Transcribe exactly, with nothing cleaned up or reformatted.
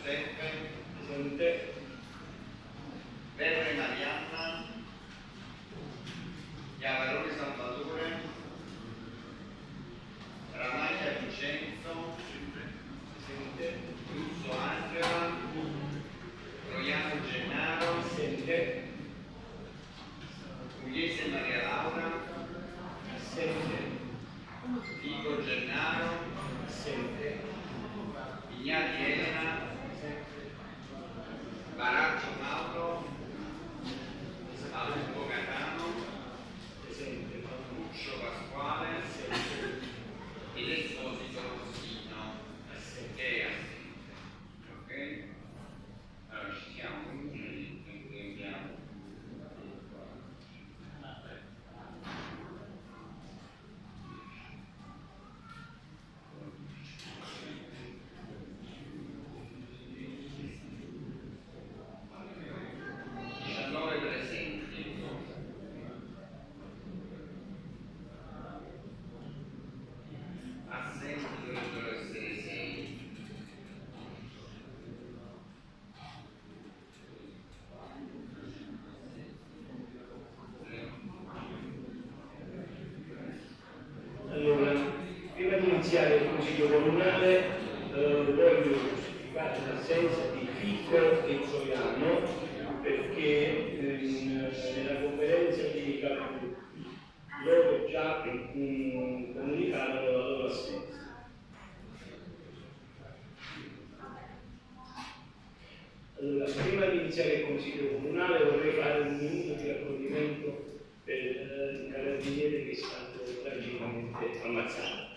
Giuseppe. Presente. Verre Marianna. Chiavarone Salvatore. Ramaglia Vincenzo. Presente. Russo Angela. Roiano Gennaro. Presente. Pugliese Maria Laura. Presente. Vico Gennaro. Presente. Vignati Elena. Baraccio Mauro. Alberto Catano. Presente. Lucio Pasquale. Ed Esposito Rossino. Che è assente. Ok? Allora ci siamo, quindi andiamo. diciannove presenti. Assenti dovrebbero essere sei. Allora, prima di iniziare il Consiglio Comunale eh, voglio giustificare l'assenza di Fico e Zoiano perché ehm, nella conferenza di capigruppo loro già mh, comunicavano la loro assenza. Allora, prima di iniziare il Consiglio Comunale vorrei fare un minuto di raccoglimento per eh, il carabiniere che è stato tragicamente ammazzato.